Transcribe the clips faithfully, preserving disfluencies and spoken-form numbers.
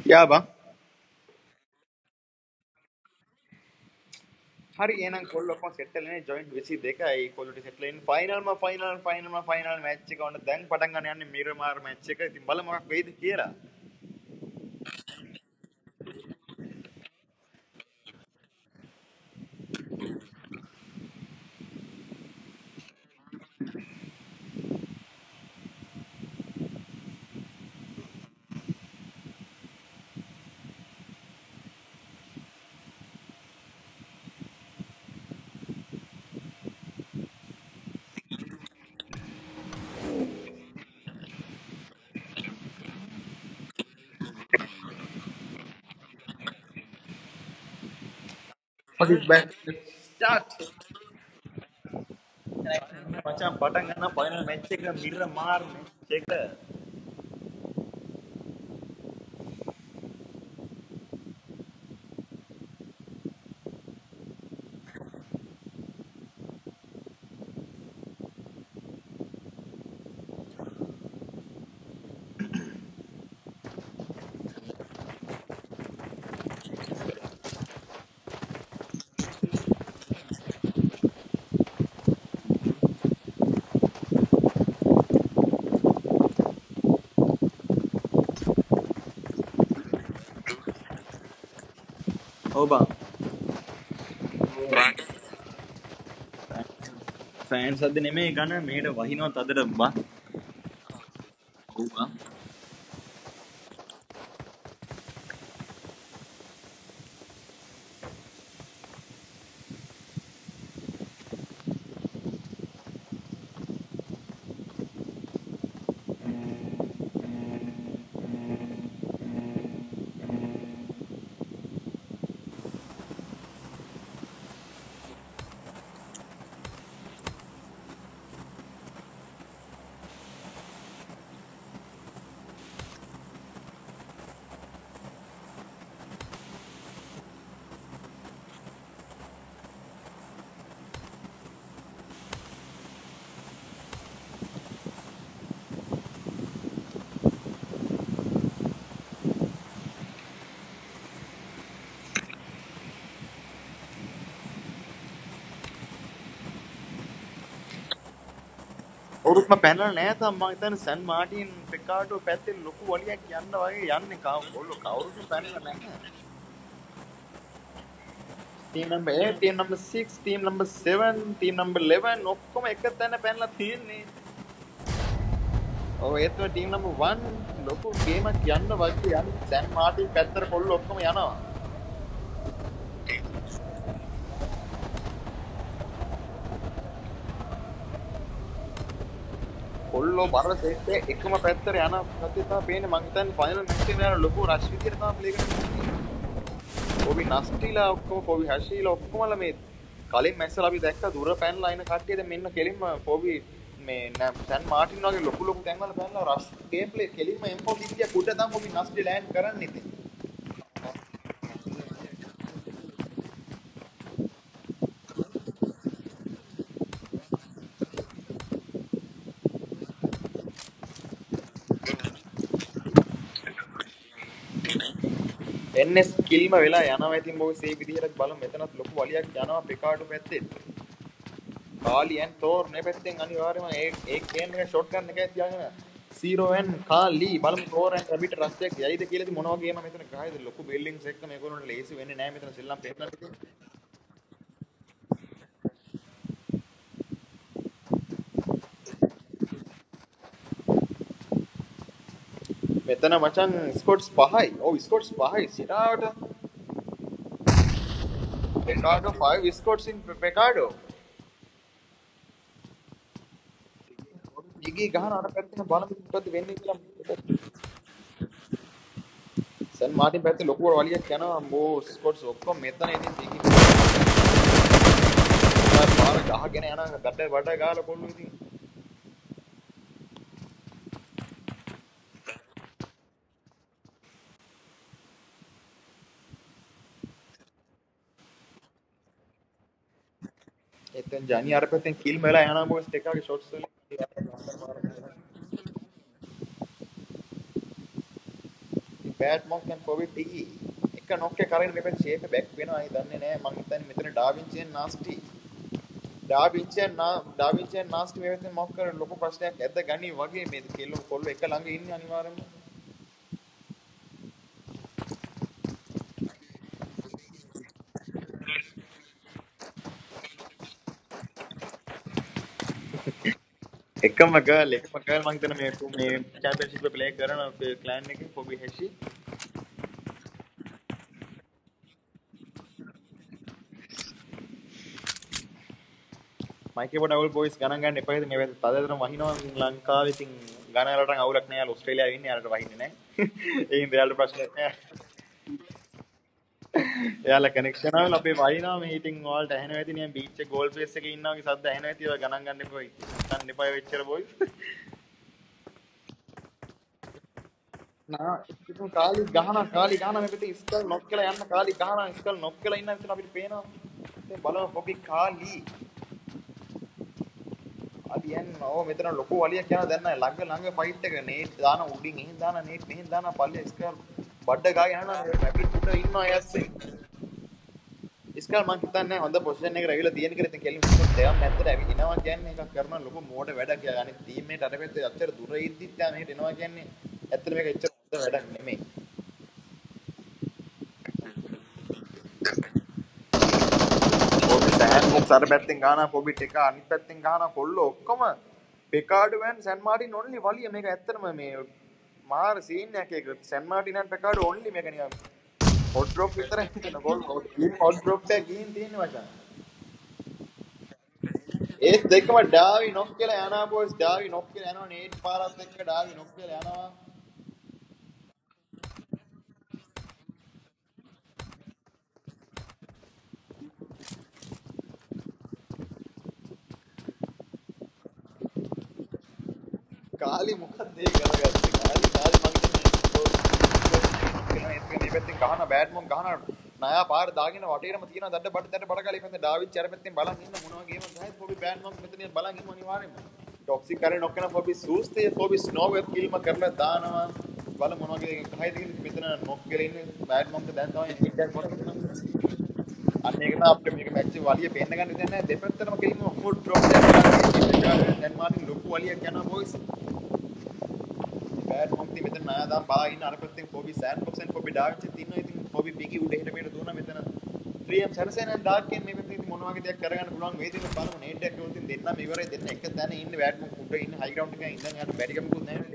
යා බං හරි එහෙනම් කොල්ල ඔක්කොම සෙට්ල් වෙන්නේ ජොයින්ට් විසි දෙකයි ඒ කොල්ලට සෙට්ල් වෙන්නේ ෆයිනල්ම ෆයිනල් ෆයිනල්ම ෆයිනල් මැච් එක ඔන්න දැන් පටන් ගන්න යන්නේ මිරමාර් මැච් එක. ඉතින් බලමු මොකක් වෙයිද කියලා. What is back? Start. මචං පටන් ගන්න ෆයිනල් මැච් එක මිරමාර් මැච් එක. ඔව් බං. ෆෑන්ස් අද නෙමෙයි ගන්න මේකට වහිනවා තදට බං. ඔව් බං. ඔරුත්ම පැනලා නෑ තාම මම හිතන්නේ සැන් මාටින් පෙකාඩෝ පැත්තේ ලොකු වලියක් යන්න වගේ යන්නේ කව කොල්ලෝ කවුරුත් පැනලා නැහැ. Team number eight, team number six, team number seven, team number eleven ඔක්කොම එක තැන පැනලා තියෙන්නේ. ඔව් ඒත් ටීම් නම්බර් one ලොකු ගේමක් යන්න වගේ යන්නේ සැන් මාටින් පැත්තට කොල්ලෝ ඔක්කොම යනවා. කොල්ලෝ බර සෙට් එකම පැත්තට යන කතිය තමයි පේන්නේ. මං හිතන්නේ ෆයිනල් මැච් එකේ යන ලොකු රෂ් විදියට තමයි ප්ලේ කරන්නේ. ඔබි නස්ටිලා ඔක්කොම පොබි හැෂීලා ඔක්කොමලා මේ කලින් මැච් වල අපි දැක්ක දුර පැනලා ඉන කට්ටිය දැන් මෙන්න කෙලින්ම පොබි මේ සැන් මාටින් වගේ ලොකු ලොකු තැන් වල පැනලා රෂ් ගේම් ප්ලේ කෙලින්ම එම් ෆෝර් සික්ස්ටි කුඩ තමයි පොබි නස්ටි ලෑන්ඩ් කරන්නේ ඉතින්. එන්එස් කිල්ම වෙලා යනවා. ඉතින් බොස් ඒ විදිහට බලමු. මෙතනත් ලොකු වලියක් යනවා පෙකාඩෝ පැත්තේ. කාලි ඇන් තෝර් නේ පැත්තෙන් අනිවාර්යයෙන්ම ඒ ඒ ගේම් එක ෂොට් ගන්න එකයි තියාගෙන zero and කාලි බලමු තෝර් and රැබිට රස්ටයක් යයිද කියලා. ඉතින් මොනවා ගේම මෙතන ගහයිද ලොකු බිල්ඩින්ග්ස් එක්ක මේගොල්ලන්ට ලේසි වෙන්නේ නැහැ මෙතන සෙල්ලම් පෙන්නන්න ඉතින්. මෙතන මචං ස්කොට්ස් පහයි. ඔව් ස්කොට්ස් පහයි සිරාවට. පෙකාඩෝ five ස්කොට්ස් ඉන් පෙකාඩෝ. දිගී ගහන අර පැත්තෙන් බලමු මොකද වෙන්නේ කියලා. සන් මාටින් පැත්තේ ලොකු වලියක් යනවා. බෝ ස්කොට්ස් ඔක්කොම මෙතන ඉතින් දිගී පාර ගහගෙන යනවා. බඩ බඩ ගාලා කොල්ලෝ ඉතින්. එතෙන් ජනි අර පැත්තෙන් කිල් මෙලා යනවා බෝ ස්ටෙකාගේ ෂොට්ස් වලින්. bad monk and forward T එක knock එක කරගෙන මෙතන shape එක back වෙනවා අය දන්නේ නැහැ මං හිතන්නේ මෙතන Da Vinci and nasty Da Vinci and Da Vinci and nasty මේ වෙතන mock කර ලොකු ප්‍රශ්නයක් ඇද්ද ගනි වගේ මේ කෙල්ලෝ කොල්ලෝ එක ළඟ ඉන්නේ අනිවාර්යෙන්ම එකම ගර්ල් එකම ගර්ල් මං හිතන්නේ මේ මේ චැම්පියන්ෂිප් එක ප්ලේ කරන ක්ලෑන් එකේ කොබි හෙෂි මයිකේ බඩවල් බොයිස් ගණන් ගන්න එපා ඉතින් මේ වෙලේ තදතරම වහිනවා ලංකාවේ ඉතින් ගණන් වලට අවුලක් නෑ යාළුවා ඕස්ට්‍රේලියාවේ ඉන්නේ යාළුවට වහින්නේ නෑ ඒ හින්දා යාළුවට ප්‍රශ්නයක් නෑ එයාලා කනෙක්ෂන් ආවල අපේ වහිනවා මේ ඉතින් ඔයාලට ඇහෙනවා ඇති නේ බීච් එක ගෝල් ෆේස් එකේ ඉන්නවා වගේ සද්ද ඇහෙනවා ඇති ඔය ගණන් ගන්න එපා ගන්න එපා වෙච්චර බොයිස් නා ඉතින් කාලි ගහන කාලි ගහන මේ පිටින් ස්කල් නොක් කියලා යන්න කාලි ගහන ස්කල් නොක් කියලා ඉන්න විතර අපිට පේනවා දැන් බලමු පොපි කාලි අදියන් ඕ මෙතන ලොකු වලියක් යනවා දැන් නෑ ළඟ ළඟ ෆයිට් එක නේට් දාන උඩින් එහෙන් දාන නේට් මෙහෙන් දාන පල්ලේ ස්කල් බඩ ගාගෙන යනවා රැපිඩ් උඩ ඉන්නවා යස්සේ ස්කල් මං හිතන්නේ හොඳ පොසිෂන් එකකට ඇවිල්ලා තියෙන කියලා ඉතින් කෙලින් දෙයක් නැත්තට ඇවිදිනවා කියන්නේ එකක් කරන ලොකු මෝඩ වැඩක් කියලා අනිත් ටීම් එකේ අර පැත්තේ අච්චර දුර ඉද්දිත් යා මෙහෙට එනවා කියන්නේ ඇත්තට මේක එච්චර හොඳ වැඩක් නෙමෙයි ඔබ සෑන් බොක්ස් අර පැත්තෙන් ගානා පොබිට් එක අනිත් පැත්තෙන් ගානා කොල්ලෝ ඔක්කොම පෙකාඩෝ වැන් සෑන් මාටින් ඔන්ලි වලිය මේක ඇත්තටම මේ මාර සීන් එකක් ඒක සෑන් මාටින් and පෙකාඩෝ ඔන්ලි මේක නිකන් හොට් ඩ්‍රොප් විතරයි හිතන ගෝල් හොට් ඩ්‍රොප් එක ගිහින් තියෙන්නේ මචං ඒත් දෙකම ඩාවි නොක් කියලා යනවා බොයිස් ඩාවි නොක් කියලා යනවා නේට් පාරත් එක්ක ඩාවි නොක් කියලා යනවා කාලි මොකක්ද ඒ කරගත්තේ කාලි කාලි මගේ ඒක මේ පැත්තෙන් ගහන බෑඩ් මොන් ගහන නයා පාර දාගෙන වටේටම තියෙන දඩ බඩ දඩ බඩ කාලි පැත්තෙන් ඩාවිච් අර පැත්තෙන් බලන් ඉන්න මොනවා ගේම ගහයි පොබි බෑඩ් මොන් මෙතන බලන් ඉන්න අනිවාර්යෙන්ම ටොක්සික් කරේ නොක් කරන පොබි සූස්තේ පොබි ස්නෝ වෙබ් කිල්ම කරලා දානවා බල මොනවා ගේ ගහයිද මෙතන නොක් කරලා ඉන්න බෑඩ් මොන්ට දැන් තමයි හිට් එකක් කොට අන්න ඒක තමයි අපිට මේක මැච් වලිය පෙන්න ගන්න දෙන්නේ නැහැ දෙපැත්තටම කෙලින්ම ෆුඩ් ඩ්‍රොප් එකක් දැන් මාටින් ලොකු වලියක් යනවා බොයිස් බෑඩ් මොන්ටි මෙතන නෑදා බා ඉන්න අර පැත්තෙන් පොබි සෑන් බොක්ස් and පොබි ඩාවිච් තියෙනවා ඉතින් පොබි පිකි උඩ හිට මෙහෙට දුවනවා මෙතන three M සරසෙන් and ඩාර්ක් එකෙන් මේ පැත්තේ ඉතින් මොනවා වගේ දෙයක් කරගන්න පුළුවන් වේද කියලා බලමු නේට් එකක් උඩින් දෙන්නම ඉවරයි දෙන්න එක තැන ඉන්නේ බෑඩ් මොන් උඩ ඉන්න හයි ග්‍රවුන්ඩ් එකේ ඉඳන් යාට බැරි කමකුත් නැහැ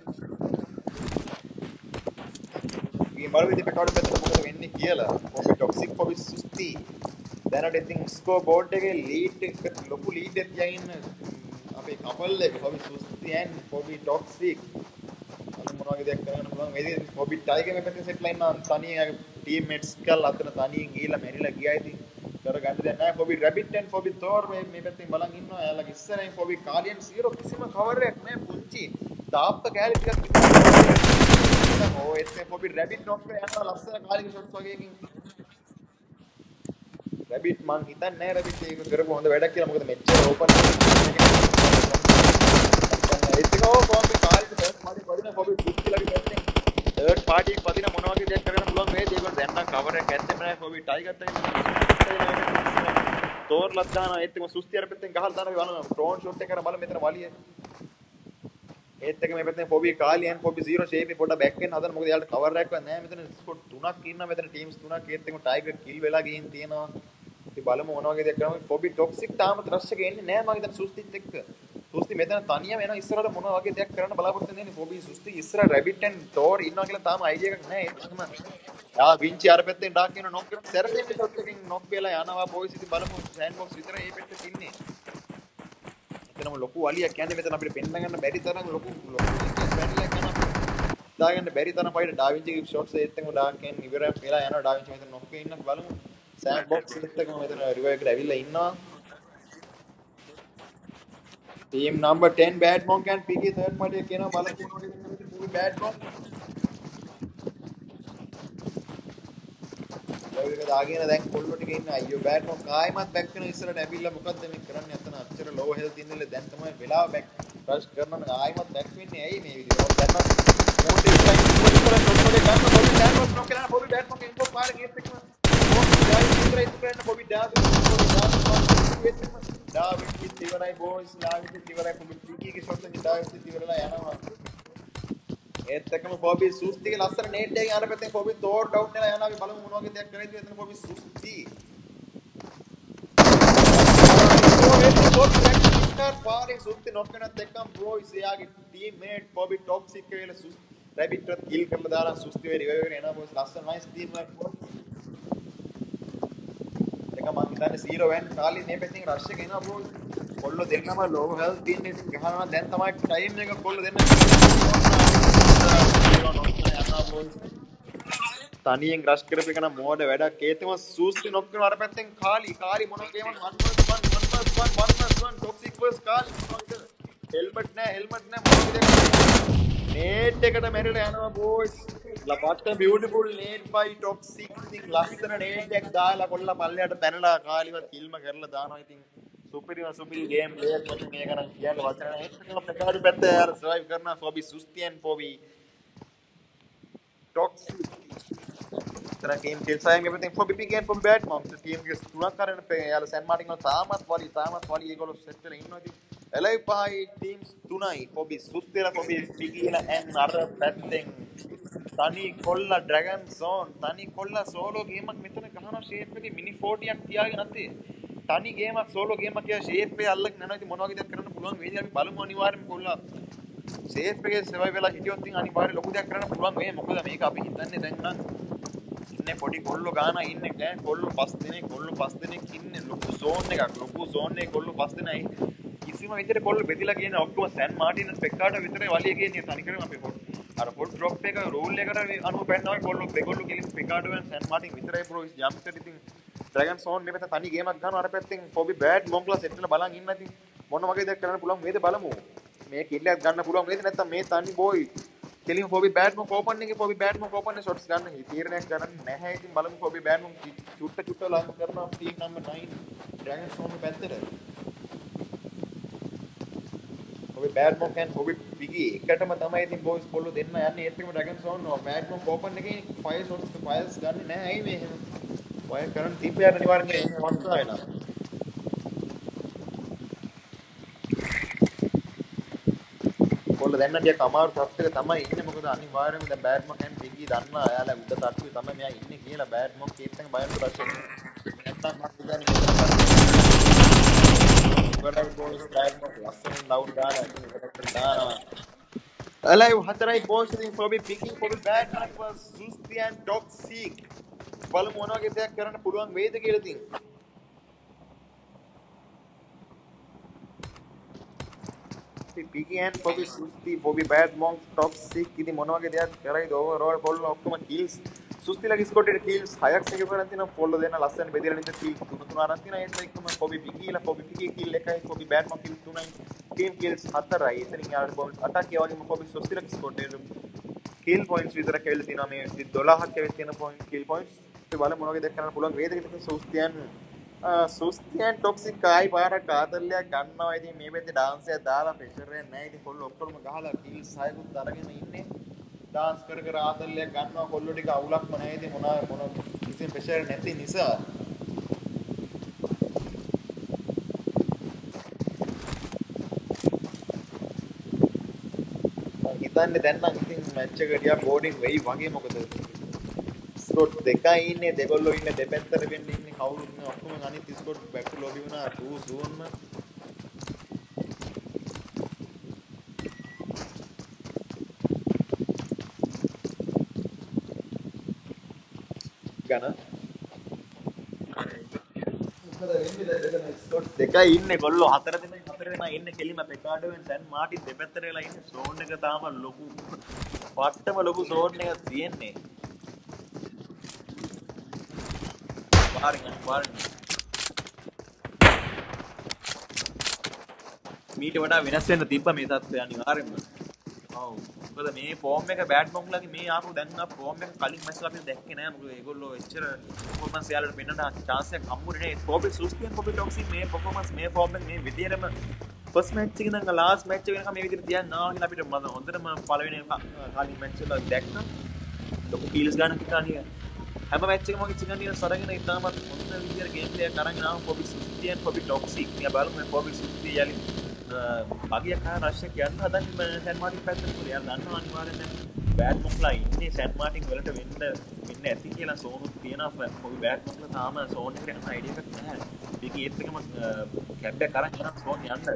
මේ බලමු ඉතින් පෙකාඩ් පැත්තට මොකද වෙන්නේ කියලා පොබි ටොක්සික් පොබි සුස්ති දැනට ඉතින් ස්කෝර් බෝඩ් එකේ ලීඩ් එක ලොකු ලීඩ් එකක් තියාගෙන අපේ කපල් එක පොබි සුස්ති and පොබි ටොක්සික් මොනවා වගේ දෙයක් කරන්න පුළුවන් මේ පොබි ටයිගර් මේ පැත්තේ සෙට් ලයින් නම් තනියෙන් ටීම්මේට්ස් කල් අතන තනියෙන් ගිහිල්ලා මෙරිලා ගියා ඉතින් කරගන්න දෙයක් නැහැ පොබි රැබිට් and පොබි තෝර් මේ මේ පැත්තෙන් බලන් ඉන්නවා එයාලගේ ඉස්සරහින් පොබි කාලියන් zero කිසිම කවර් එකක් නැහැ පුංචි තාප්ප කැලි ටිකක් තිබුණා ඕ එතේ පොබි රැබිට් නොක් කරලා යනවා ලස්සන කාලික ෂොට්ස් වගේකින් රැබිට් මං හිතන්නේ නැහැ රැබිට් ඒක කරපු හොඳ වැඩක් කියලා මොකද මෙච්චර ඕපන් ඒකෝ කොම්බි කාලිට තර්ඩ් පාටි පදින පොබි සුස්තිලගේ පැත්තෙන් තර්ඩ් පාටි එක පදින මොනවා වගේ දෙයක් කරන්න පුළුවන් වේද ඒගොල්ලෝ දැන් නම් කවර් එකක් ඇත්තෙම නැහැ පොබි ටයිගර් තේ තෝර්ලත් දානවා ඒත් එක සුස්ති අර පැත්තෙන් ගහලා දානවා බලන්න ඩ්‍රෝන් ෂොට් එක කරලා බලන්න මෙතන වලිය ඒත් එක මේ පැත්තෙන් පොබි කාලියන් පොබි zero shape එක පොඩ්ඩක් බෑක් වෙන්න හදන මොකද යාළුවා කවර් එකක් නැහැ මෙතන ස්කොට් තුනක් ඉන්නවා මෙතන ටීම්ස් තුනක් ඒත් එකම ටයිගර් කිල් වෙලා ගිහින් තියෙනවා ඉතින් බලමු මොනවා වගේ දෙයක් කරනවා පොබි ටොක්සික් තාම රෂ් එකේ එන්නේ නැහැ මම හිතන්නේ සුස්තිත් එක්ක සුස්ති මෙතන තනියම එනවා ඉස්සරහට මොනවා වගේ දෙයක් කරන්න බලාපොරොත්තු වෙන්නේ පොබි සුස්ති ඉස්සරහ රැබිට් and තෝර් ඉන්නවා කියලා තාම අයිඩියා එකක් නැහැ ඒකම යා වින්චි අර පැත්තෙන් ඩාක් කියන නොක් කරන සැරසෙන් ෂොට් එකකින් නොක් වෙලා යනවා බොයිස් ඉතින් බලමු සෑන්ඩ් බොක්ස් විතර මේ පැත්තේ තින්නේ එතනම ලොකු වලියක් කියන්නේ මෙතන අපිට පෙන්න ගන්න බැරි තරම් ලොකු ලොකු බැරියක් යනවා දාගන්න බැරි තරම් පයිට ඩාවින්චි ෂොට්ස් ඒත් එකම ඩාක් කියන ඉවර වෙලා යනවා ඩාවින්චි මෙතන නොක් වෙ ඉන්න බලමු සෑන්ඩ් බොක්ස් එකම මෙතන රිවයිව් එකට ඇවිල්ලා ඉන්නවා Team number ten bad monk and P K third party කියනවා බලමු මොනවද bad monk ඒක දාගෙන දැන් කොල්ලෝ ටික ඉන්න අයියෝ bad monk ආයිමත් බැක් වෙන ඉස්සරහට ඇවිල්ලා මොකද්ද මේ කරන්නේ අතන අච්චර low health ඉන්නල දැන් තමයි වෙලාව බැක් රෂ් කරනවා නම් ආයිමත් බැක් වෙන්නේ ඇයි මේ විදිහට දැන් නම් මෝඩ් එක කරලා ෂොට් එකක් ගන්න බොබි ඩෑන්වර්ස් නොක් කරලා බොබි බෑට් මොකෙන් ඉන්කෝ පාරේ ගේට් එකම බොබි ඩායි ඉස්සරහ ඉස්සරහ බොබි ඩාස් බොබි ඩාස් ගේට් එකම ඩාවිඩ් කිත් ඉවරයි බෝයිස් ඩාවිඩ් කිත් ඉවරයි බොබි ටීකීගේ ෂොට් එකෙන් ඩාවිඩ් කිත් ඉවරලා යනවා ඒත් එකම බොබි සුස්තිගේ ලස්සන නේට් එකකින් අර පැත්තෙන් බොබි තෝර් ඩවුන් වෙලා යනවා අපි බලමු මොන වගේ දෙයක් කරයිද එතන බොබි සුස්ති පාරේ සුස්ති නොක් වෙනත් එක්කම බෝයිස් එයාගේ ටීම්මේට් බොබි ටොක්සික් කියලා සුස්ති රැබිට් එකත් කිල් කරලා දාලා සුස්ති වෙරි වෙරි වෙරි එනවා බෝයිස් ලස්සන නයිස් ටීම් එකක් බෝයිස් එක මං හිතන්නේ zero one කාලේ මේ පැත්තෙන් රෂ් එක එනවා බෝයිස් කොල්ලෝ දෙන්නම ලෝ හෙල්ත් ටීම් එක ගහනවා දැන් තමයි ටයිම් එක කොල්ලෝ දෙන්න තනියෙන් රෂ් කරපු එක නම් මෝඩ වැඩක් ඒතම සූස්ති නොක් කරන අර පැත්තෙන් කාලි කාලි මොන game one versus one one versus one one versus one toxic versus කාලි හෙල්මට් නෑ හෙල්මට් නෑ මොනවද දෙයක් නේට් එකට මැරිලා යනවා බෝයිස් ලපත්ත බියුටිෆුල් නේට් බයි ටොක්සික් ඉතින් ලස්සන නේට් එකක් දාලා කොල්ලා පල්ලයට පැනලා කාලිවත් කිල්ම කරලා දානවා ඉතින් සුපිරිම සුපිරි ගේම් ප්ලේයර් කෙනෙක් මේක නම් කියන්න වචන නැහැ ඒකම ප්‍රකාශ පැත්ත යාර සර්වයිව් කරනවා ෆොබි සුස්තියන් ෆොබි ටොක්සික් तरह गेम खेल Saim everything for big game for bad mom the team के තුනක් කරන යාලා සෑන් මාටින් වල තාමත් වලි තාමත් වලි ඒගොල්ලෝ සෙට් වෙලා ඉන්නවා ඉතින් එලයි පහයි ටීම්ස් තුනයි කොබි සුස්තේලා කොබි පිගිලා and අර පැත්තෙන් තනි කොල්ලා ඩ්‍රැගන් සෝන් තනි කොල්ලා සෝලෝ ගේමක් මෙතන ගහනවා ෂේප් එකේ මිනි ෆෝර්ටියක් තියාගෙන නැත්තේ තනි ගේමක් සෝලෝ ගේමක් කියලා ෂේප් එක අල්ලගෙන යනවා ඉතින් මොන වගේ දෙයක් කරන්න පුළුවන් වේද අපි බලමු අනිවාර්යෙන්ම කොල්ලා ෂේප් එකේ සර්වයිව් වෙලා හිටියොත් ඉතින් අනිවාර්යෙන් ලොකු දෙයක් කරන්න පුළුවන් වෙයි මොකද මේක අපි හිතන්නේ දැන් නම් ඉන්නේ පොඩි කොල්ලෝ ගාන ඉන්නේ ගෑන් කොල්ලෝ පස් දෙනෙක් කොල්ලෝ පස් දෙනෙක් ඉන්නේ ලොකු සෝන් එකක් ලොකු සෝන් එකේ කොල්ලෝ පස් දෙනයි කිසිම විදිහට කොල්ලෝ බෙදලා කියන ඔක්කොම සෑන් මාටින් පෙක්කාට විතරයි වලිය කියන්නේ තනිකරම අපි පොඩ් අර පොඩ් ඩ්‍රොප් එක රූල් එකට අනුව පැන්නවා කොල්ලෝ දෙකොල්ලෝ කෙලින් පෙක්කාට වෙන සෑන් මාටින් විතරයි බ්‍රෝ ජම්ප් එකට ඉතින් ඩ්‍රැගන් සෝන් මේ පැත්ත තනි ගේමක් ගන්නවා අර පැත්තෙන් කොබි බෑඩ් මොන්ග්ලා සෙට් වෙලා බලන් ඉන්න ඉතින් මොන වගේ දෙයක් කරන්න පුළුවන් වේද බලමු මේ කිල්ලයක් ගන්න පුළුවන් වේද නැත්නම් මේ තනි බෝයි කෙලින් ෆොබි බෑඩ් මොක් ඕපන් එකේ ෆොබි බෑඩ් මොක් ඕපන් එකේ ෂොට්ස් ගන්න තීරණයක් ගන්න නැහැ ඉතින් බලමු ෆොබි බෑඩ් මොක් චුට්ට චුට්ට ලං කරනවා team number nine dragon zone පැත්තට ෆොබි බෑඩ් මොක් and ෆොබි පිගි එකටම තමයි ඉතින් බෝයිස් කොල්ලෝ දෙන්න යන්නේ ඒත් එකම dragon zone bad monk open එකේ ෆයිල් ෂොට්ස් ෆයිල්ස් ගන්න නැහැ ඇයි මේ එහෙම වයර් කරන් තිබ්බේ අනිවාර්යෙන් එන්නේ වන්සා වෙනවා කොල්ල දැන් ටික අමාරු තත්ත්වයක තමයි ඉන්නේ මොකද අනිවාර්යයෙන්ම දැන් බෑඩ් මොක් and පිගි දන්නවා එයාලා උඩ තට්ටුවේ තමයි මෙයා ඉන්නේ කියලා බෑඩ් මොක් කේත් එක බයන්ට රෂ් නැත්තම් මම කියන්නේ මෙතන බෝයිස් බෑඩ් මොක් ලස්සන ලවුඩ් දාලා ඒකට දානවා අලයි හතරයි බෝයිස් ඉතින් ෆොබි පිගි ෆොබි බෑඩ් මොක් was සුස්ති and toxic බලමු මොන වගේ දෙයක් කරන්න පුළුවන් වේද කියලා ඉතින් Piggy and Bobby Susti, Bobby Bad Monk, Toxic, ඉතින් මොන වගේ දෙයක් කරයිද overall කොල්ලෝ ඔක්කොම kills සුස්ති ලගේ ස්කොට් එකේ kills හයක් එක කරන් තිනවා කොල්ලෝ දෙන්න ලස්සන බෙදලා ඉඳ kills තුන තුන අරන් තිනවා ඒත් එක්කම Bobby Piggy ලා Bobby Piggy kill එකයි Bobby Bad Monk kill තුනයි team kills හතරයි එතනින් යාළුවෝ බෝල් අටක් ඒ වගේම Bobby Susti ලගේ ස්කොට් එකේ kill points විතර කැවිලා තිනවා මේ දොළහක් කැවිලා තියෙන point kill points ඒ බලමු මොන වගේ දෙයක් කරන්න පුළුවන් වේද කියලා සුස්තියන් සුස්තියන් ටොක්සික් ආයි පාරක් ආතල්ලයක් ගන්නවා ඉතින් මේ වෙද්දී ඩාන්ස් එකක් දාලා ප්‍රෙෂර් එක නැහැ ඉතින් කොල්ලෝ ඔක්කොම ගහලා කිල්ස් හයකුත් අරගෙන ඉන්නේ ඩාන්ස් කර කර ආතල්ලයක් ගන්නවා කොල්ලෝ ටික අවුලක්ම නැහැ ඉතින් මොන මොන කිසිම ප්‍රෙෂර් නැති නිසා මම හිතන්නේ දැන් නම් ඉතින් මැච් එක ටිකක් බෝඩින් වෙයි වගේ මොකද ස්කොට් දෙකයි ඉන්නේ දෙගොල්ලෝ ඉන්නේ දෙපැත්තට වෙන්න ඉන්නේ කවුරුත් නෑ ඔක්කොම අනිත් ස්කොට් බැක් ටු ලොබි වුණා two zone ම ගන්න මොකද වෙන්නේ දැන් ස්කොට් දෙකයි ඉන්නේ ගොල්ලෝ හතර දෙනෙක් හතර දෙනා ඉන්නේ කෙලිම පෙකාඩෝෙන් සෑන් මාටින් දෙපැත්තට වෙලා ඉන්නේ සෝන් එක තාම ලොකු වට්ටම ලොකු සෝන් එකක් තියෙන්නේ Warning, warning. මීට වඩා වෙනස් වෙන්න තිබ්බ මේ තත්ත්වය අනිවාර්යෙන්ම. ඔව්. මොකද මේ ෆෝම් එක බෑඩ් මොන්ග්ලාගේ මේ ආපු දැන් ආ ෆෝම් එක කලින් මැච් වල අපි දැක්කේ නෑ. මොකද ඒගොල්ලෝ එච්චර පර්ෆෝමන්ස් යාලට වෙන්නට chance එකක් හම්බුනේ නෑ. කොබි සුස්තියන් කොබි ටොක්සික් මේ පර්ෆෝමන්ස් මේ ෆෝම් එක මේ විදියටම ෆස්ට් මැච් එකේ ඉඳන් ලාස්ට් මැච් එක වෙනකම් මේ විදියට තියන්න ආවා කියලා අපිට හොඳටම පළවෙනි කලින් මැච් වල දැක්කා. ලොකු කීල්ස් ගන්න කිතානිය හැම මැච් එකම මගේ චිකන් ඩිනර්ස් අරගෙන ඉතාමත් හොඳ විදියට ගේම් ප්ලේ එකක් අරගෙන ආව ෆොබි සුස්ති and ෆොබි ටොක්සික් මියා බලමු මේ ෆොබි සුස්ති යලි බගිය කා රෂ්යක් යන්න හදන්නේ සෑන් මාටින් පැත්තට පුර යා දන්නවා අනිවාර්යෙන් දැන් බෑඩ් මොක්ලා ඉන්නේ සෑන් මාටින් වලට වෙන්න වෙන්න ඇති කියලා සෝනුත් තියෙනවා ෆොබි බෑඩ් මොක්ලා තාම සෝන් එකට යන අයිඩියා එකක් නැහැ මේක ඒත් එකම කැප් එක අරන් යනවා සෝන් යන්න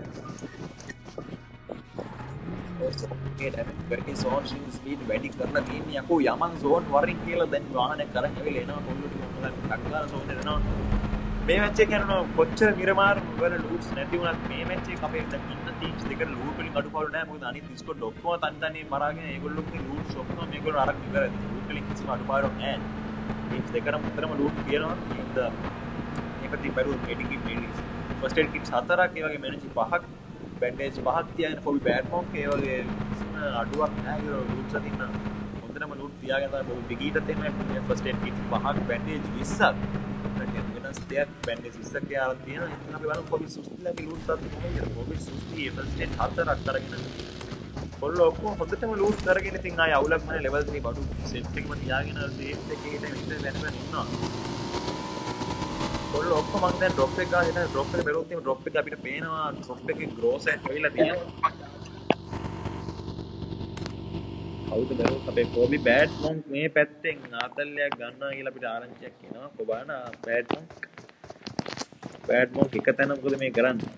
ඒ දැන් කරේ සෝන් ස්පීඩ් වැඩි කරලා තියෙන්නේ යකෝ යමන් සෝන් වරින් කියලා දැන් වාහනයක් කරන් ඇවිල්ලා එනවා කොල්ලට මොනවද ටක්කාර සෝන් එනවා මේ මැච් එක යනවා කොච්චර මිරමාර වල ලූට්ස් නැති වුණත් මේ මැච් එක අපේ දැන් ඉන්න ටීම්ස් දෙකට ලූට් වලින් අඩුපාඩු නැහැ මොකද අනිත් ඩිස්කෝඩ් ඔක්කොම තනි තනි මරාගෙන ඒගොල්ලෝගේ ලූට්ස් ඔක්කොම මේගොල්ලෝ අරන් ඉවරයි ලූට් වලින් කිසිම අඩුපාඩුවක් නැහැ ටීම්ස් දෙකටම උතරම ලූට් තියෙනවා ඉතින් මේකදී බැලුවොත් මෙඩිකිට් මෙඩිස් ෆස්ට් එඩ් කිට්ස් හතරක් ඒ වගේ මැනේජ් පහක් බැන්ඩේජ් පහක් තියාගෙන ෆොබි බෑඩ් මොක් ඒ වගේ කිසිම අඩුවක් නැහැ ඒ ලූට්ස් අතින් හොඳටම ලූට් තියාගෙන තමයි ෆොබි බිගීටත් එන්නේ ෆස්ට් එඩ් කිට් පහක් බැන්ඩේජ් විස්සක් වෙනස් දෙයක් බැන්ඩේජ් විස්සක් යාලා තියෙනවා ඉතින් අපි බලමු ෆොබි සුස්තිලාගේ ලූට්ස් අතින් කොහොමද ෆොබි සුස්ති ෆස්ට් එඩ් හතරක් අරගෙන කොල්ලෝ ඔක්කොම හොඳටම ලූට් කරගෙන ඉතින් ආය අවුලක් නැහැ ලෙවල් ත්‍රී බඩු සෙට් එකම තියාගෙන සේෆ් එකේ ඉතින් ඉතින් දැනගෙන ඉන්නවා කොල්ලෝ ඔක්කොම මම දැන් ඩ්‍රොප් එක ගාගෙන ඩ්‍රොප් එක බැලුවොත් එහෙනම් ඩ්‍රොප් එක අපිට පේනවා ඩ්‍රොප් එකේ ග්‍රෝස් එක ඇවිල්ලා තියෙනවා කවුද බැලුවොත් අපේ කොබි බෑඩ් මොන්ක් මේ පැත්තෙන් ආතල්ලයක් ගන්නවා කියලා අපිට ආරංචියක් එනවා කොබාන බෑඩ් මොන්ක් බෑඩ් මොන්ක් එක තැන මොකද මේ කරන්නේ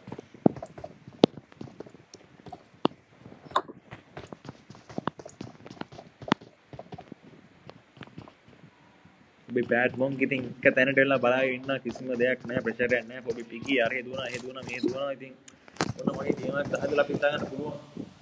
ඔබේ බෑඩ් මොන්ක් ඉතින් එක තැනට වෙලා බලාගෙන ඉන්න කිසිම දෙයක් නැහැ ප්‍රෙෂර් එකක් නැහැ ඔබේ පිකි අර ඒ දුවනවා ඒ දුවනවා මේ දුවනවා ඉතින් මොන වගේ ගේම් එකක් හදලා අපි හිතා ගන්න පුළුවන්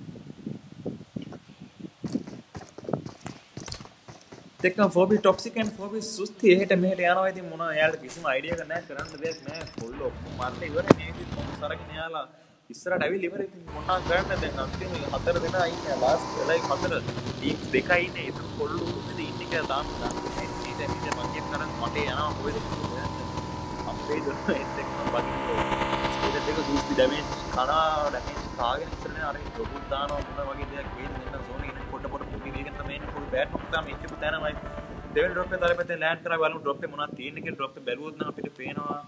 දෙකම ෆෝබි ටොක්සික් and ෆෝබි සුස්ති එහෙට මෙහෙට යනවා ඉතින් මොන එයාලට කිසිම අයිඩියා එකක් නැහැ කරන්න දෙයක් නැහැ ෆුල් ඔක්කොම මරලා ඉවරයි මේ ඉතින් මොකද අරගෙන යාලා ඉස්සරහට ඇවිල්ලා ඉවරයි ඉතින් මොනවා කරන්න දැන් අන්තිම හතර දෙනා ඉන්නේ ලාස්ට් වෙලයි හතර ටීම්ස් දෙකයි ඉන්නේ ඒක කොල්ලු උදේ ඉන්නේ කියලා තාම දන්නේ නැහැ ඉතින් මගේ කරන් මට යනවා කොහෙද අපේ දොර එත් එක්කම බගින්නේ ඒක දෙක සුස්ති ඩැමේජ් කනවා ඩැමේජ් කාගෙන ඉස්සරහට අර රොබොට් දානවා මොන වගේ දෙයක් වෙන්නේ නැත්නම් සෝනි ඉන්නේ පොඩ පොඩ පුඩි වේගෙන් තමයි එන්නේ පොඩි බෑට් මොකද මේ ඉච්චපු තැනමයි දෙවෙනි ඩ්‍රොප් එක තරපතේ ලෑන්ඩ් කරා බලමු ඩ්‍රොප් එක මොනවද තියෙන්නේ කියලා ඩ්‍රොප් එක බැලුවොත් නම් අපිට පේනවා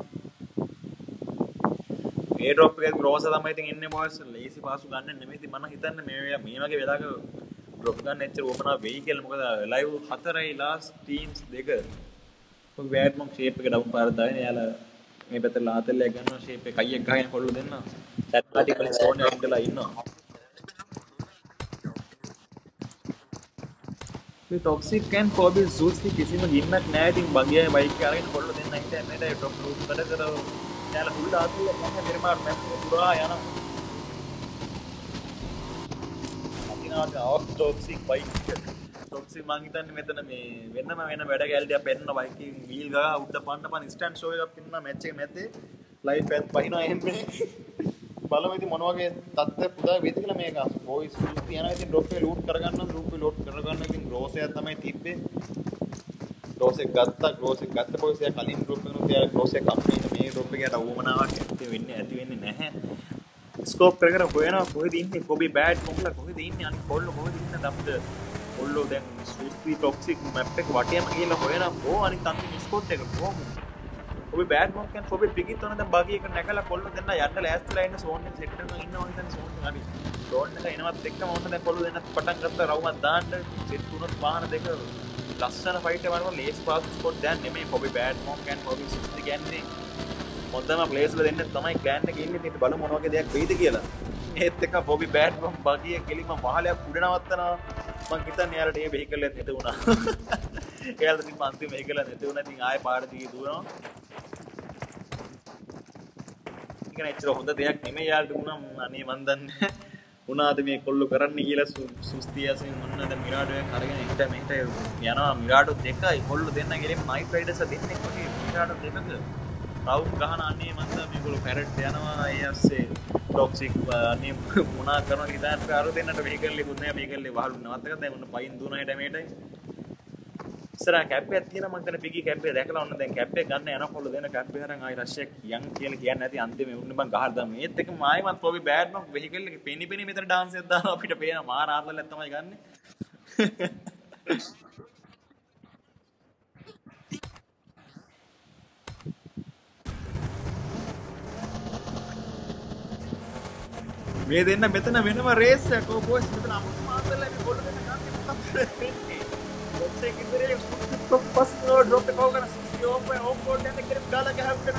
මේ ඩ්‍රොප් එකේ ග්‍රෝස තමයි ඉතින් ඉන්නේ බොස් ලේසි පාසු ගන්න නෙමෙයි ඉතින් මම හිතන්නේ මේ මේ වගේ වෙලාවක ඩ්‍රොප් ගන්න එච්චර ඕපනා වෙයි කියලා මොකද ලයිව් හතරයි ලාස්ට් ටීම්ස් දෙක ඔය බෑඩ් මොක් ෂේප් එක ඩවුන් පාර දාගෙන යාලා මේ පැත්තට ලාතල්ලයක් ගන්නවා ෂේප් එක කයියක් ගහගෙන කොල්ල දෙන්න සැට්ලාටික් වලින් සෝන් එකක් ඉඳලා ඉන්නවා මේ ටොක්සික් and ෆෝබි සුස්ති කිසිම ගින්නක් නැහැ ඉතින් බගියයි බයික් එක අරගෙන කොල්ල දෙන්න හිටියා නේද ඒ ටොප් ලූට් කඩ කර යාලා හුල් ලාතල්ලයක් ගන්න පෙරමාර මැප් එක පුරා යනවා අදිනාට අවුට් ටොක්සික් බයික් ටොක්සික් මං හිතන්නේ මෙතන මේ වෙනම වෙන වැඩ කැලටියක් පෙන්නන බයික් එකකින් වීල් ගා උඩ පන්න පන්න ඉන්ස්ටන්ට් ෂෝ එකක් පෙන්නන මැච් එක මැද්දේ ලයිව් පැත් පහිනවා එන්නේ බලමු ඉතින් මොන වගේ තත්ත්වයක් පුදා වේද කියලා මේක බොයිස් සුස්ති යනවා ඉතින් ඩ්‍රොප් එක ලූට් කරගන්න ඩ්‍රොප් එක ලූට් කරගන්න ඉතින් ග්‍රෝස් එකක් තමයි තිබ්බේ ග්‍රෝස් එක ගත්තා ග්‍රෝස් එක ගත්ත බොයිස් එක කලින් ඩ්‍රොප් එකනොත් එයා ග්‍රෝස් එක කම්ප්ලීට් මේ ඩ්‍රොප් එකකට අවමනාවක් ඇති වෙන්නේ ඇති වෙන්නේ නැහැ ස්කෝප් කර කර හොයනවා කොහෙද ඉන්නේ කොබි බෑඩ් මොකලා කොහෙද ඉන්නේ අනිත් කොල්ලෝ කොහෙද ඉන්නේ අපිට කොල්ලෝ දැන් සුස්ති ටොක්සික් මැප් එක වටේම ගිහලා හොයනවා ඕ අනිත් අන්තිම ස්පොට් එක කොහොමද ඔබේ බෑඩ් මොක් කියන්නේ ඔබේ පිගිත් උන දැන් බගි එක නැකලා කොල්ල දෙන්න යන්න ලෑස්තිලා ඉන්න සෝන් එක සෙට් කරගෙන ඉන්නවා ඉතින් සෝන් එක අපි ඩ්‍රෝන් එක එනවත් එක්කම ඕන දැන් කොල්ල දෙන්න පටන් ගත්තා රවුමක් දාන්න සෙට් වුණොත් වාහන දෙක ලස්සන ෆයිට් එකක් වරම ලේස් පාස් ස්පොට් දැන් නෙමෙයි ඔබේ බෑඩ් මොක් කියන්නේ ඔබේ සුස්ති කියන්නේ මොන්දම ප්ලේස් වල දෙන්න තමයි ප්ලෑන් එක ඉන්නේ ඉතින් බලමු මොන වගේ දෙයක් වෙයිද කියලා ඒත් එක ඔබේ බෑඩ් මොක් බගි එක කෙලිම වහලයක් උඩ නවත්තනවා මං හිතන්නේ යාලට මේ වෙහිකල් එක නැති වුණා එයාලට ඉතින් අන්තිම වෙහිකල් එක නැති වුණා ඉතින් ආයෙ පාර දිගේ දුවනවා ඉතින් ඇත්තට හොඳ දෙයක් නෙමෙයි යාලට වුණා අනේ මන් දන්නේ වුණාද මේ කොල්ල කරන්නේ කියලා සුස්තියසින් මොන්න දැන් මිරාඩෝ එක අරගෙන හිට මෙහෙට යනවා මිරාඩෝ දෙකයි කොල්ල දෙන්න ගිහින් නයිට් රයිඩර්ස් දෙන්නෙක් වගේ මිරාඩෝ දෙකක රවුන්ඩ් ගහන අනේ මන් දන්නේ මේගොල්ලෝ පැරට් යනවා ඒ ඇස්සේ ටොක්සික් අනේ මොනා කරනවා හිතාන කාරු දෙන්නට වෙහිකල් එකක් නෑ මේකල්ලි වහලු නවත්තක දැන් ඔන්න පයින් දුවන හිට මෙහෙටයි ඉස්සරහ කැප් එකක් තියෙනවා මං කරන පිගි කැප් එක දැකලා ඔන්න දැන් කැප් එක ගන්න යනකොල්ල දෙන කැප් එක අරන් ආයි රෂ් එක යන් කියලා කියන්නේ නැති අන්තිමේ උන්නේ මං ගහලා දැම්ම ඒත් එක මායිමත් පොබි බෑඩ් මොක් වෙහිකල් එකේ පෙනි පෙනි මෙතන ඩාන්ස් එකක් දානවා අපිට පේන මාර ආතල්ලක් තමයි ගන්නෙ මේ දෙන්න මෙතන වෙනම රේස් එකක්. ඔය බොයිස් මෙතන අමුතු මාතල්ලා මේ ගොල්ලෝ දෙන්න ගන්න මොකක්ද වෙන්නේ? ඔච්චර කිතරේ පස් නෝ ඩ්‍රොප් එක ඕකන සික්ස්ටි ඕපන් ඕප් බෝඩ් එකේ කෙරේ ගාලා ගහන්න.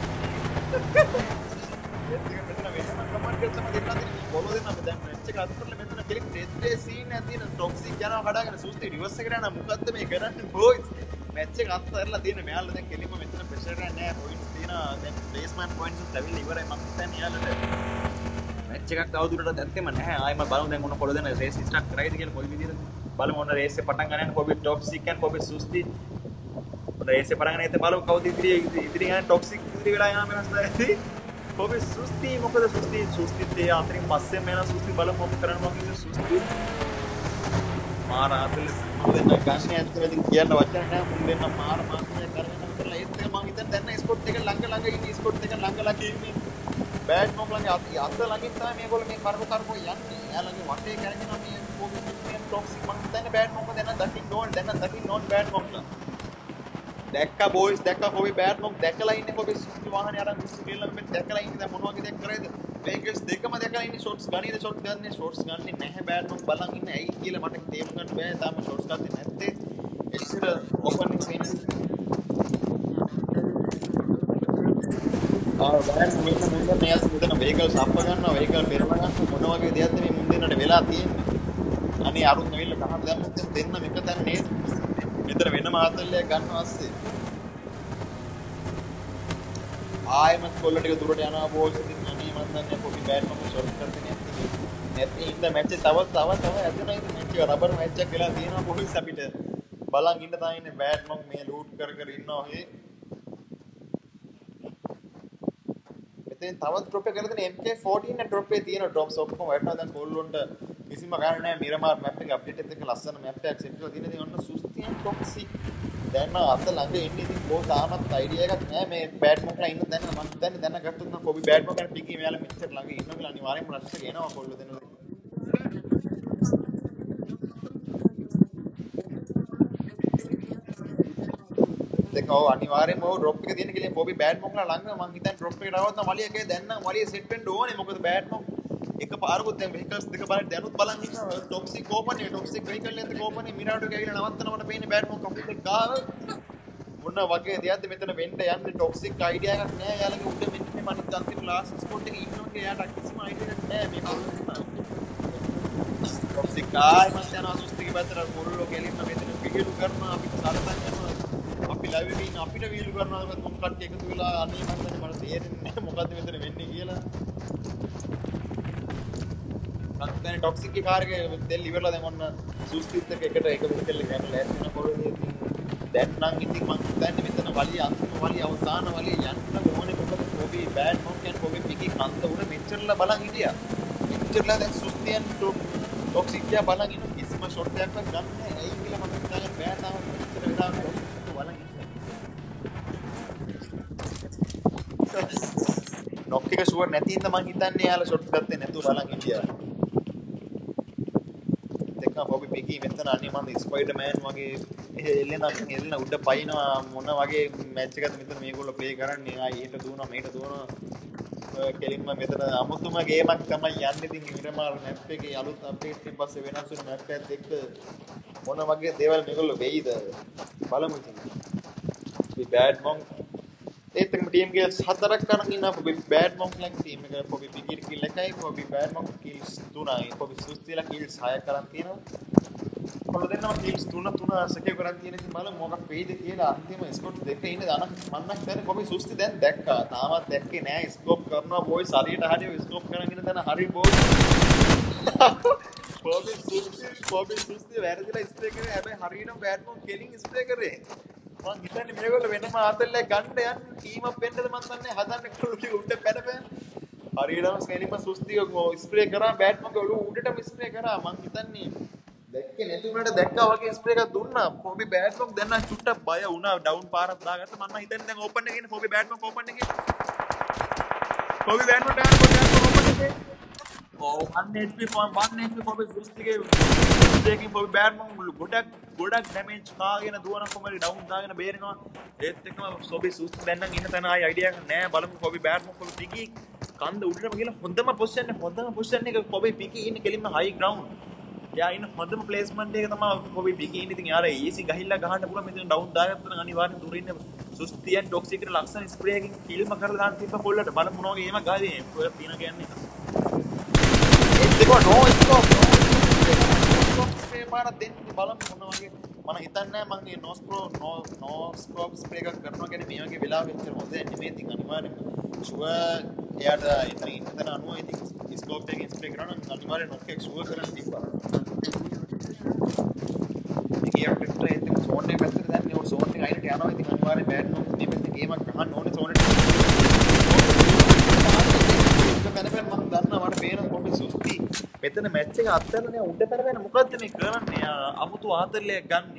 ඒක මෙතන වෙනම කමාන්ඩ් එකක් තමයි දෙන්න තියෙන්නේ. ගොල්ලෝ දෙන්න අපි දැන් මැච් එක අතටලා මෙතන කෙලික් ටෙස්ට් සීන් එකක් තියෙන ටොක්සික් යනවා කඩාගෙන සූස්ති රිවර්ස් එකට යනවා. මොකද්ද මේ කරන්නේ බොයිස්? මැච් එක අත්හැරලා තියෙන මෙයාලා දැන් කෙලින්ම මෙතන ප්‍රෙෂර් එකක් නැහැ. පොයින්ට්ස් තියෙනවා. දැන් බේස්මන් පොයින්ට්ස් ලැබිලා ඉවරයි මම හිතන්නේ යාලට. මැච් එකක් තවදුරටත් ඇත්තෙම නැහැ. ආයෙ මම බලමු දැන් මොන පොළ දෙන රේස් ස්ටාර්ට් කරයිද කියලා කොයි විදිහටද. බලමු ඔන්න රේස් එක පටන් ගන්න යන කොබි ටොක්සික් and කොබි සුස්ති. ඔන්න රේස් එක පටන් ගන්න ඉතින් බලමු කවුද ඉදිරි ඉදිරි යන ටොක්සික් ඉදිරි වෙලා යනවා මේ අවස්ථාවේදී. කොබි සුස්ති මොකද සුස්ති සුස්ති තේ අතරින් පස්සෙන් යන සුස්ති බලමු මොකද කරන්න මොකද සුස්ති. මාර ආතල් දෙන්න ගන්නේ ඇත්තටම කියන්න වචන නැහැ. මුන් දෙන්න මාර මාත්‍රයක් කරගෙන කරලා ඒත් මම හිතන්නේ දැන් ස්පොට් එක ළඟ ළඟ ඉන්නේ ස්පොට් එක ළඟ ළඟ ඉන්නේ. බෑඩ් මොක් ළඟ අත ළඟින් තමයි මේගොල්ලෝ මේ කරකෝ කරකෝ යන්නේ. එයාලගේ වටේ කරගෙන මේ කොබි සුස්ති ටොක්සික් මම හිතන්නේ බෑඩ් මොක් දැන් දකින්න ඕන දැන් දකින්න ඕන බෑඩ් මොක්ලා. දැක්කා බොයිස් දැක්කා කොබි බෑඩ් මොක් දැකලා ඉන්නේ කොබි සුස්ති වාහනේ අරන් විශ්ව කියලා මෙතන දැකලා ඉන්නේ දැන් මොන වගේ දෙයක් කරයිද? වේගල්ස් දෙකම දැකලා ඉන්නේ ෂොට්ස් ගන්නේද ෂොට්ස් ගන්නේ ෂොට්ස් ගන්නේ නැහැ බෑඩ් මොක් බලන් ඉන්නේ ඇයි කියලා මට තේරුම් ගන්න බෑ තාම ෂොට්ස් ගත්තේ නැත්තේ. එච්චර ඕපන් සීන් ආ බෑඩ් මොක් මුන්ද මෙයාස් මුදන වේගල්ස් අප්ප ගන්නවා වේගල් පෙරම ගන්නවා මොන වගේ දෙයක්ද මේ මුන් දෙන්නට වෙලා තියෙන්නේ. අනේ අරුත් නවිල්ල කහට දැම්මොත් දෙන්නම එක තැන නේද? මෙතන වෙනම ආතල්ලයක් ගන්නවා ඇස්සේ. ආයෙමත් කොල්ල ටික දුරට යනවා බෝල්ස් ඉතින් අනේ මන් දන්නේ කොහි බෑඩ් මොක ෂොට් කරන්නේ නැත්තේ. නැත්නම් ඉන්න මැච් එක තව තව තව ඇදුනා ඉතින් මැච් එක රබර් මැච් එකක් වෙලා තියෙනවා බෝල්ස් අපිට. බලන් ඉන්න තමයි ඉන්නේ බෑඩ් මොක් මේ ලූට් කර කර ඉන්නවා ඔහේ. මෙතෙන් තවත් ඩ්‍රොප් එක කරගෙන එම් කේ ෆෝර්ටීන් එක ඩ්‍රොප් එකේ තියෙන ඩ්‍රොප්ස් ඔක්කොම වැටෙනවා දැන් කොල්ලොන්ට කිසිම ගාන නැහැ. මිරමාර් මැප් එක අප්ඩේට් එකත් එක්ක ලස්සන මැප් එකක් සෙට් කරලා තියෙන ඉතින් ඔන්න සුස්තියන් ටොක්සික් දැන් අත ළඟ ඉන්නේ ඉතින් බෝ තාමත් අයිඩියා එකක් නැහැ මේ බෑඩ් මොක්ලා ඉන්න දැන් මම හිතන්නේ දැන් ගත්තොත් නම් කොබි බෑඩ් මොක් ගැන පිකී මෙයාලා මෙච්චර ළඟ ඉන්න කියලා අනිවාර්යෙන්ම රෂ් එක එනවා කොල්ලෝ දෙනවා. දෙක ඔව් අනිවාර්යෙන්ම ඔව් ඩ්‍රොප් එක තියෙන කියලා කොබි බෑඩ් මොක්ලා ළඟ මම හිතන්නේ ඩ්‍රොප් එකට આવවත් නම් වලිය එකේ දැන් නම් වලිය සෙට් වෙන්න ඕනේ මොකද බෑඩ් මොක් එක පාරකුත් දැන් වෙහිකල්ස් දෙක බලන්න දැනුත් බලන් ඉන්නවා ටොක්සික් ඕපන් එක ටොක්සික් වෙහිකල් එකත් ඕපන් එක මිරාඩෝ එක ඇවිල්ලා නවත්තනවට පේන්නේ බෑඩ් මොක් කපුට් එක ගාව මොන වගේ දෙයක්ද මෙතන වෙන්න යන්නේ ටොක්සික් අයිඩියා එකක් නෑ යාළුවගේ උඩ මෙන්න මේ මනිත් අන්තිම ලාස්ට් ස්පොට් එකේ ඉන්නවගේ එයාට කිසිම අයිඩියා එකක් නෑ මේ කොල්ලෝ ටොක්සික් ආයි මන් යනවා සුස්තිගේ පැත්තට කොල්ලෝ කෙලින්ම මෙතන විහිළු කරනවා අපිට සලසන් කරනවා අපි ලයිව් එකේ ඉන්න අපිට විහිළු කරනවා මොකක් කට්ටිය එකතු වෙලා අනේ මන් දැන් මට තේරෙන්නේ නෑ මොකද්ද මෙතන වෙන්නේ කියලා දැන් ටොක්සික් එකේ කාර් එකේ තෙල් ඉවරලා දැන් ඔන්න සුස්තිත් එක්ක එකට එක විකල් එක ගන්න ලෑස්ති වෙන කොල්ලෝ දැන් නම් ඉතින් මම හිතන්නේ මෙතන වලිය අන්තිම වලිය අවසාන වලිය යන්න ඕනේ මොකද කොබි බෑඩ් මොක් කියන කොබි පිකි කන්ත උඩ මෙච්චරලා බලන් හිටියා මෙච්චරලා දැන් සුස්තියන් ටොක්සික් කියා බලන් ඉන්න කිසිම ෂොට් එකක් ගන්න නැහැ ඇයි කියලා මම හිතන්නේ බෑ තාම මෙච්චර වෙලාවක් බලන් ඉන්න නොක් එක ෂුවර් නැති ඉඳ මම හිතන්නේ යාලා ෂොට් ගත්තේ නැතුව බලන් හිටියා කොබි පිකි මෙතන අනේ මම ස්පයිඩර්මෑන් වගේ එල්ලෙන එල්ලෙන උඩ පයින්නවා මොන වගේ මැච් එකක්ද මෙතන මේගොල්ලෝ ප්ලේ කරන්නේ ආ ඊට දුවනවා මේට දුවනවා කෙලින්ම මෙතන අමුතුම ගේමක් තමයි යන්නේ ඉතින් ඉරමාර මැප් එකේ අලුත් අප්ඩේට් එකෙන් පස්සේ වෙනස් වෙන මැප් එකත් එක්ක මොන වගේ දේවල් මේගොල්ලෝ වෙයිද බලමු ඉතින් මේ බෑඩ් මොක් ඒත් එකම ටීම් ගේල්ස් හතරක් කරන් ඉන්නවා කොබි බෑඩ් මොක් ලක් ටීම් එක කොබි පිකිර් කිල් එකයි කොබි බෑඩ් මොක් කිල්ස් තුනයි කොබි සුස්තිලා කිල්ස් හයක් කරන් තියෙනවා කොල්ල දෙන්නම කිල්ස් තුන තුන සකේ කරන් තියෙන ඉතින් බලමු මොකක් වෙයිද කියලා අන්තිම ස්කෝප් දෙකේ ඉන්නේ දාන මන්නක් දැන් කොබි සුස්ති දැන් දැක්කා තාමත් දැක්කේ නෑ ස්කෝප් කරනවා බොයිස් හරියට හරිය ස්කෝප් කරන් ඉන්න තැන හරි බොයිස් කොබි සුස්ති කොබි සුස්ති වැරදිලා ස්ප්‍රේ කරේ හැබැයි හරියටම බෑඩ් මොක් කෙලින් ස්ප්‍රේ කරේ මං හිතන්නේ මේගොල්ලෝ වෙනම ආතල්ලයක් ගන්න යන්නේ ටීම් අප් වෙන්නද මන් දන්නේ හදන්නේ කොල්ලෝ උඩ පැනපැන හරියටම ස්කේලින්ම සුස්තිය ස්ප්‍රේ කරා බෑට් මොක ඔළුව උඩටම ස්ප්‍රේ කරා මං හිතන්නේ දැක්කේ නැති උනට දැක්කා වගේ ස්ප්‍රේ එකක් දුන්නා කොබි බෑට් මොක දැන් නම් චුට්ටක් බය වුණා ඩවුන් පාරක් දාගත්තා මම හිතන්නේ දැන් ඕපන් එකේ ඉන්නේ කොබි බෑට් මොක ඕපන් එකේ කොබි බෑට් මොක දාන්න කොබි ඕපන් එකේ ඔව් one H P one H P කොබි සුස්තිගේ ස්ප්‍රේකින් කොබි බෑට් මොක ගොඩක් ගොඩක් ඩැමේජ් කාගෙන දුවන කොමරි ඩවුන් දාගෙන බේරෙනවා ඒත් එක්කම කොබි සුස්ති දැන් නම් ඉන්න තැන ආයි අයිඩියා එකක් නැහැ බලමු කොබි බෑට් මොක කොබි පිකි කන්ද උඩටම ගිහලා හොඳම පොසිෂන් එක හොඳම පොසිෂන් එක කොබේ පිකේ ඉන්නේ කෙලින්ම හයි ග්‍රවුන්ඩ්. එයා ඉන්න හොඳම ප්ලේස්මන්ට් එක තමයි කොබේ පිකේ ඉන්නේ. ඉතින් යාර ඊසි ගහිලා ගහන්න පුළුවන් මෙතන ඩවුන් දාගත්තා නම් අනිවාර්යෙන් දුර ඉන්න සුස්තියන් ටොක්සික් එක ලක්ෂණ ස්ප්‍රේ එකකින් කිල්ම කරලා දාන්න තිබ්බ පොල්ලට බලමු මොනවා වගේ ඒම ගාදී ඔය පින කියන්නේ. ඒක නෝ ස්කෝප් නෝ ස්ප්‍රේ පාර දෙන්නේ බලමු මොනවා වගේ මම හිතන්නේ මම මේ නෝස්ප්‍රෝ නෝ නෝස්කෝප් ස්ප්‍රේ එකක් කරනවා කියන්නේ මේ වගේ වෙලාවෙ ඉච්චර හොඳ නෙමෙයි. ඉතින් අනිවාර්යෙන් ෂුවර් එයාට එතන ඉන්න තැන අනුව ඉතින් ස්කෝප් එකකින් ස්ප්‍රේ කරනවා නම් අනිවාර්යෙන් නොක් එක ෂුවර් කරන්න තිබ්බා. ඉතින් අපිට ඉතින් සෝන් එක පැත්තට දැන්නේ ඔය සෝන් එක අයිනට යනවා. ඉතින් අනිවාර්යෙන් බෑඩ් නෝක් මේ පැත්තේ ගේමක් ගහන්න ඕනේ සෝන් එකට. මම දන්නවා මට පේන කොහොමද සුස්ති මෙතන මැච් එක අත්හැරලා නෑ උඩ කරගෙන මොකද්ද මේ කරන්නේ අමුතු ආතරලයක් ගන්නෙ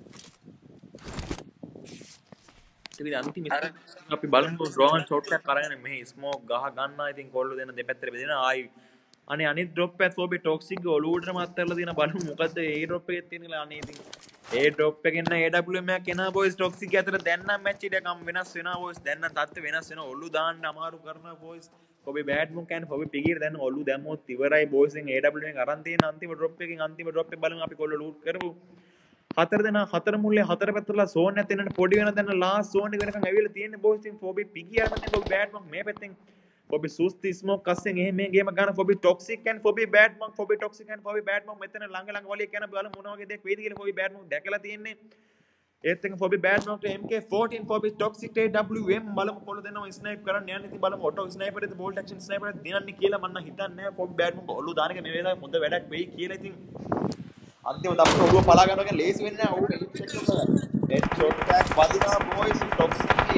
ඉතින් අන්තිම අපි බලමු ඩ්‍රෝන් ෂොට් එකක් කරගෙන මෙහි ස්මෝක් ගහ ගන්නවා ඉතින් කොල්ලෝ දෙන දෙපැත්තට බෙදෙනවා ආයි අනේ අනිත් ඩ්‍රොප් එකත් ෆෝබි ටොක්සික් ඔලුවටම අත්හැරලා තියෙන බලමු මොකද්ද ඒ ඩ්‍රොප් එකේ තියෙනලා අනේ ඉතින් ඒ ඩ්‍රොප් එකෙන් න A W M එකක් එනවා බොයිස් ටොක්සික් අතර දැන් නම් මැච් එකක් වෙනස් වෙනවා බොයිස් දැන් නම් තත්ත්ව වෙනස් වෙනවා ඔලු දාන්න අමාරු කරනවා බොයිස් කොබි බෑඩ් මුන් කෑන් කොබි පිගිර දැන් ඔලු දැම්මොත් ඉවරයි බොයිස් ඉන් A W M එක අරන් තියෙන අන්තිම ඩ්‍රොප් එකකින් අන්තිම ඩ්‍රොප් එක බලමු අපි කොල්ල ලූට් කරමු හතර දෙනා හතර මුල්ලේ හතර පැත්තලා සෝන් එක තියෙනට පොඩි වෙන දැන් ලාස්ට් සෝන් එක වෙනකන් ඇවිල්ලා තියෙන්නේ බොයිස් ඉන් කොබි පිගිර අරන් කොබි බෑඩ් මුන් මේ පැත්තෙන් කොබි සූස්ති ස්මෝක් කස්සෙන් එහෙම මේ ගේම ගන්න කොබි ටොක්සික් and කොබි බෑඩ් මුන් කොබි ටොක්සික් and කොබි බෑඩ් මුන් මෙතන ළඟ ළඟ වලිය කියන බලමු මොන වගේ දෙයක් වෙයිද කියලා කොබි බෑඩ් මුන් දැකලා තියෙන්නේ ඒත් එක ෆොබි බෑඩ් මොක්ට M K fourteen ෆොබි ටොක්සික් A W M බලමු කොල්ල දෙනවා ස්නයිප් කරන්න යන්නේ ඉතින් බලමු ඔටෝ ස්නයිපර් එකද බෝල්ට් ඇක්ෂන් ස්නයිපර් එකද දිනන්නේ කියලා මම හිතන්නේ නැහැ ෆොබි බෑඩ් මොක්ට ඔලු දාන එක මේ වෙලාවේ හොඳ වැඩක් වෙයි කියලා ඉතින් අන්තිම දවසේ ඔලුව පලා ගන්නවා කියන්නේ ලේසි වෙන්නේ නැහැ ඕක හෙඩ් ෂොට් එකක් වදිනවා බොයිස් ටොක්සික් හරි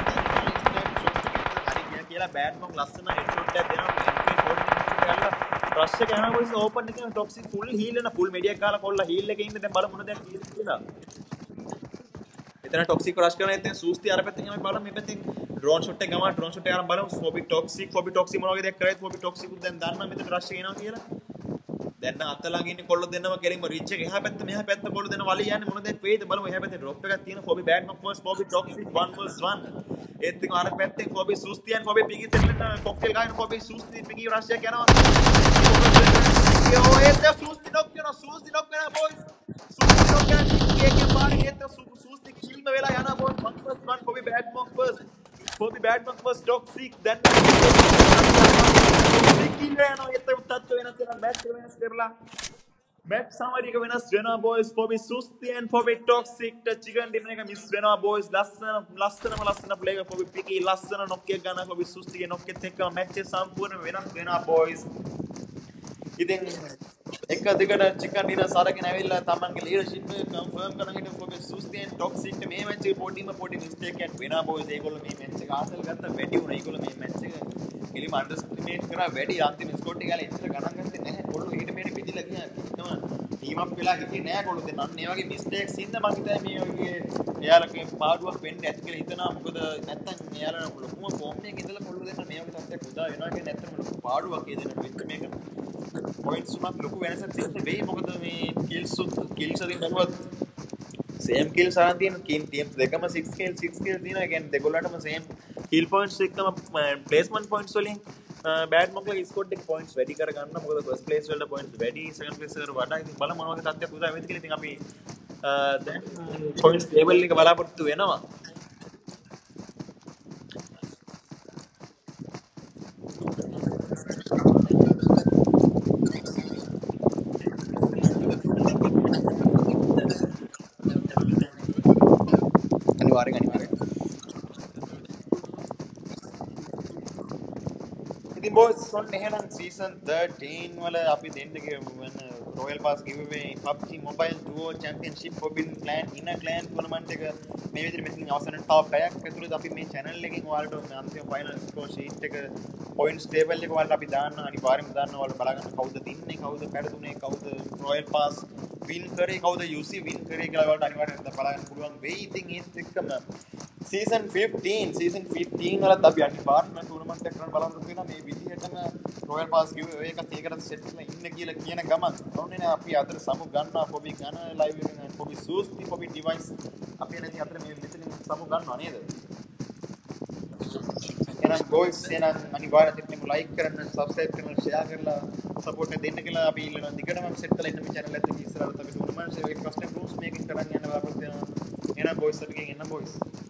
කියලා බෑඩ් මොක් ලස්සන හෙඩ් ෂොට් එකක් දෙනවා M K fourteen ගාලා රෂ් එක යනවා බොයිස් ඕපන් එකේ ටොක්සික් ෆුල් හීල් වෙන ෆුල් මෙඩියක් ගාලා කොල්ල හීල් එකේ ඉන්න දැන් බලමු මොන දැන් කියලා එතන ටොක්සික් රෂ් කරන ඉතින් සූස්ති අර පැත්තෙන් යනවා බලමු මේ පැත්තෙන් ඩ්‍රෝන් ෂොට් එක ගමන ඩ්‍රෝන් ෂොට් එක අරන් බලමු ෆොබි ටොක්සික් ෆොබි ටොක්සික් මොනවා වගේ දෙයක් කරයිද ෆොබි ටොක්සික් උත් දැන් දන්නා මෙතන රෂ් එක එනවා කියලා දැන් නම් අත ළඟ ඉන්නේ කොල්ල දෙන්නම කෙලින්ම රීච් එක එහා පැත්ත මෙහා පැත්ත කොල්ල දෙන්න වලිය යන්නේ මොන දෙයක් වෙයිද බලමු එහා පැත්තේ ඩ්‍රොප් එකක් තියෙන ෆොබි බෑඩ් මොක් ෆර්ස්ට් ෆොබි ටොක්සික් one versus one ඒත් එක අර පැත්තෙන් ෆොබි සූස්ති and ෆොබි පිගි සෙට්ලෙන් කොක්ටේල් ගාන ෆොබි සූස්ති පිගි රෂ් එක යනවා යෝ ඒත් සූස්ති ඩොක් කරනවා සූස්ති ඩොක් කරනවා බොයිස් සූස්ති ඩොක් කරනවා එකේ පාරේ ඒත් සූස්ති කිල්ම වෙලා යනවා බොයිස් one versus one ෆොබි බෑඩ් මොක් ෆර්ස්ට් ෆොබි බෑඩ් මොක් ෆර්ස්ට් ටොක්සික් දැන් කිල් වෙනවා ඒත් තත්ත්ව වෙනස් වෙනවා මැච් එක වෙනස් කරලා මැච් සමරි එක වෙනස් වෙනවා බොයිස් ෆොබි සූස්ති and ෆොබි ටොක්සික් ට චිකන් ඩිනර් එක මිස් වෙනවා බොයිස් ලස්සන ලස්සනම ලස්සන ප්ලේ එක ෆොබි පිකි ලස්සන නොක් එක ගන්න ෆොබි සූස්තිගේ නොක් එකත් එක්ක මැච් එක සම්පූර්ණ වෙනස් වෙනවා බොයිස් ඉතින් එක දිගට චිකන් ඩිනර් සරගෙන ඇවිල්ලා තමන්ගේ ලීඩර්ෂිප් එක කන්ෆර්ම් කරගෙන හිටපු ෆොබි සූස්ති and ටොක්සික් මේ මැච් එක පොඩිම පොඩි මිස්ටේක් එකක් වෙනවා බොයිස් ඒගොල්ලෝ මේ මැච් එක ආසල් ගත්ත වැඩි වුණා ඒගොල්ලෝ මේ මැච් එක එලිම අන්ඩර්ස්ටිමේට් කරා වැඩි අන්තිම ස්කෝර් එක ගාලා එච්චර ගණන් ගත්තේ නැහැ කොල්ලෝ ඊට මෙහෙට පිටිලා ගියා කිව්වම ටීම් අප් වෙලා හිටියේ නැහැ කොල්ලෝ දැන් අන්න ඒ වගේ මිස්ටේක්ස් ඉන්න මම හිතන්නේ මේ වගේ එයාලගේ පාඩුවක් වෙන්න ඇති කියලා හිතනවා මොකද නැත්තම් එයාලා ලොකුම ෆෝම් එකක ඉඳලා කොල්ලෝ දෙන්න මේ වගේ තත්ත්වයක් උදා වෙනවා කියන්නේ නැත්තම් ලොකු පාඩුවක් ඒ දෙන්න වෙච්ච මේක පොයින්ට්ස් උනත් ලොකු වෙනසක් තියෙන්න වෙයි මොකද මේ කිල්ස් කිල්ස් අරින් බලවත් සේම් කිල්ස් අරන් තියෙන කීම් ටීම්ස් දෙකම six kills six kills දිනවා කියන්නේ දෙගොල්ලන්ටම සේම් kill points එකම placement points වලින් බෑඩ් මොක්ලගේ ස්කෝර් එක points වැඩි කර ගන්න මොකද first place වල points වැඩි second place වල වඩා ඉතින් බලමු මොන වගේ තත්ත්වයක් උදා වෙයිද කියලා ඉතින් අපි දැන් points table එක බලාපොරොත්තු වෙනවා අනිවාර්යෙන් අනිවාර්යෙන් ඉතින් බොස් ඔන්න එහෙනම් season thirteen වල අපි දෙන්න වෙන Royal Pass giveaway P U B G Mobile Duo Championship Forbidden Clan Inner Clan tournament එක මේ විදිහට මෙතන අවසන් top එකක් ඇතුළත අපි මේ channel එකෙන් ඔයාලට මේ අන්තිම final score sheet එක points table එක ඔයාලට අපි දාන්න අනිවාර්යෙන්ම දාන්න ඔයාලට බලගන්න කවුද තින්නේ කවුද පැරදුනේ කවුද Royal Pass win කරේ කවුද U C win කරේ කියලා ඔයාලට අනිවාර්යෙන්ම බලගන්න පුළුවන් වෙයි ඉතින් ඒත් එක්කම season fifteen season fifteen වලත් අපි අනිවාර්යයෙන්ම tournament එක කරන්න බලන්න වෙනවා මේ විදිහටම Royal Pass giveaway එකත් ඒකට set වෙලා ඉන්න කියලා කියන ගමන් ඕනේ අපි අතර සමු ගන්නවා පොබි ගන්න live එකෙන් පොබි සූස්ති පොබි device අපි නැති අතර මේ මෙතනින් සමු ගන්නවා නේද එහෙනම් බොයිස් එහෙනම් අනිවාර්යයෙන් චැනල් එක ලයික් කරන්න, සබ්ස්ක්‍රයිබ් කරන්න, ෂෙයා කරලා සපෝට් එක දෙන්න කියලා අපි ඉල්ලනවා. දිගටම අපි සෙට් කරලා ඉන්න මේ channel එකත් එක්ක ඉස්සරහට අපි ටූර්නමන්ට්ස් එක කස්ටම් රූම්ස් මේකින් කරන්න යන බලාපොරොත්තු වෙනවා. එහෙනම් බොයිස් අපිගෙන් එන්න බොයිස්.